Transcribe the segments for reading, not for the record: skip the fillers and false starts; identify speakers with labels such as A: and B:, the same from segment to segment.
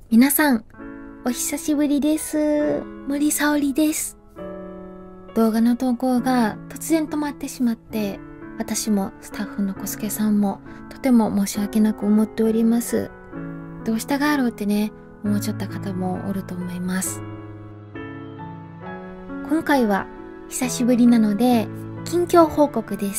A: 皆さん、お久しぶりです。森沙織です。動画の投稿が突然止まってしまって、私もスタッフの小助さんもとても申し訳なく思っております。どうしたがろうってね、思っちゃった方もおると思います。今回は久しぶりなので、近況報告です。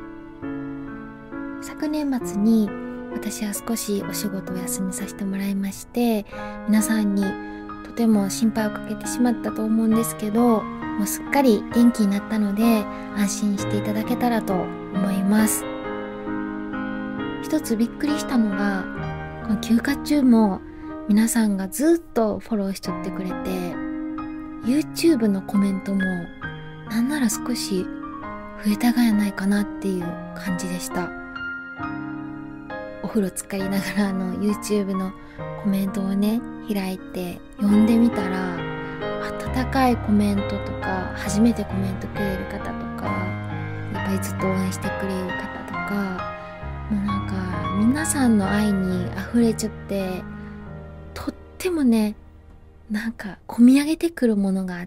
A: 昨年末に私は少しお仕事を休みさせてもらいまして、皆さんにとても心配をかけてしまったと思うんですけど、もうすっかり元気になったので安心していただけたらと思います。一つびっくりしたのが、この休暇中も皆さんがずっとフォローしちゃってくれて、 YouTube のコメントもなんなら少し増えたがやないかなっていう感じでした。お風呂浸かりながらYouTube のコメントをね開いて読んでみたら、温かいコメントとか、初めてコメントくれる方とか、やっぱりずっと応援してくれる方とか、もうなんか皆さんの愛に溢れちゃって、とってもね、なんか込み上げてくるものがあって、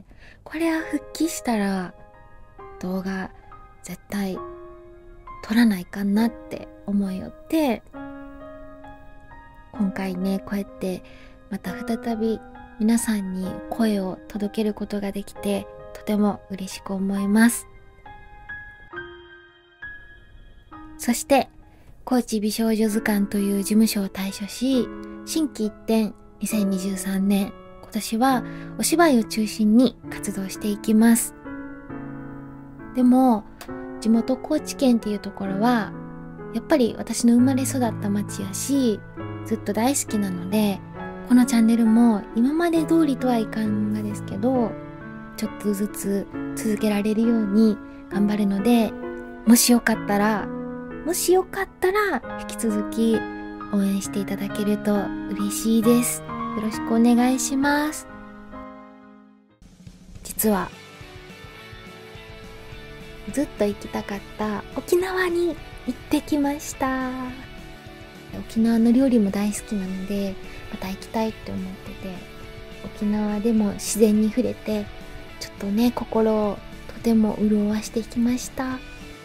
A: これは復帰したら動画絶対撮らないかなって思いよって、今回ねこうやってまた再び皆さんに声を届けることができて、とても嬉しく思います。そして高知美少女図鑑という事務所を退所し、心機一転2023年今年はお芝居を中心に活動していきます。でも地元高知県っていうところはやっぱり私の生まれ育った町やし、ずっと大好きなので、このチャンネルも今まで通りとはいかんがですけど、ちょっとずつ続けられるように頑張るので、もしよかったら引き続き応援していただけると嬉しいです。よろしくお願いします。実はずっと行きたかった沖縄に行ってきました。沖縄の料理も大好きなので、また行きたいって思ってて、沖縄でも自然に触れて、ちょっとね心をとても潤わしてきました。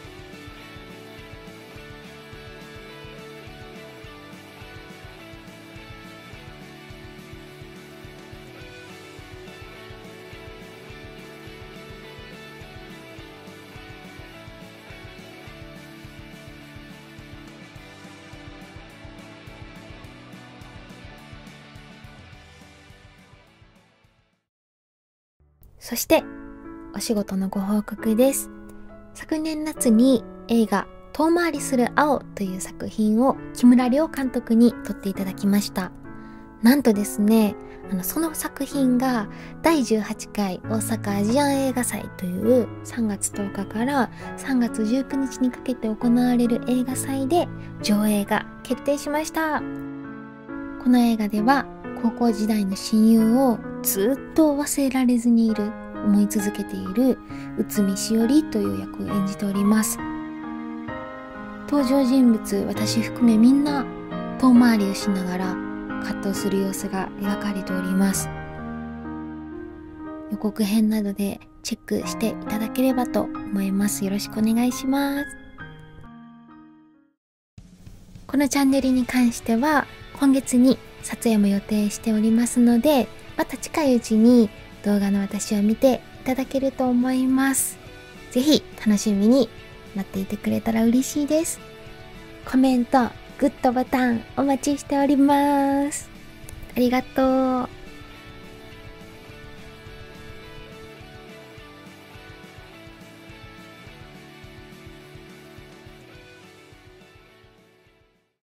A: そしてお仕事のご報告です。昨年夏に映画遠回りする青という作品を木村亮監督に撮っていただきました。なんとですね、その作品が第18回大阪アジアン映画祭という3月10日から3月19日にかけて行われる映画祭で上映が決定しました。この映画では高校時代の親友をずっと忘れられずに思い続けている内海しおりという役を演じております。登場人物、私含めみんな遠回りをしながら葛藤する様子が描かれております。予告編などでチェックしていただければと思います。よろしくお願いします。このチャンネルに関しては今月に撮影も予定しておりますので、また近いうちに動画の私を見ていただけると思います。ぜひ楽しみに待っていてくれたら嬉しいです。コメント、グッドボタンお待ちしております。ありがとう。